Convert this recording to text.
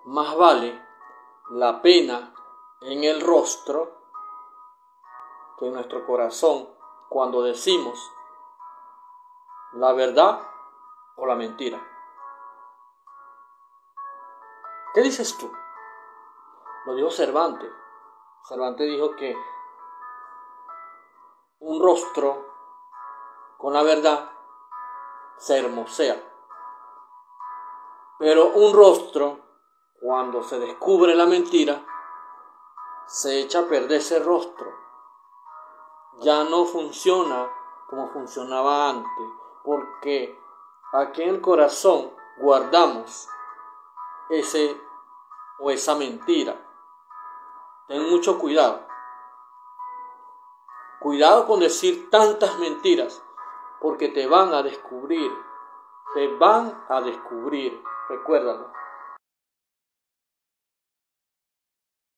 más vale la pena en el rostro que en nuestro corazón cuando decimos la verdad o la mentira. ¿Qué dices tú? Lo dijo Cervantes. Cervantes dijo que un rostro con la verdad se hermosea, pero un rostro, cuando se descubre la mentira, se echa a perder ese rostro. Ya no funciona como funcionaba antes, porque aquí en el corazón guardamos ese o esa mentira. Ten mucho cuidado. Cuidado con decir tantas mentiras, porque te van a descubrir. Recuérdalo.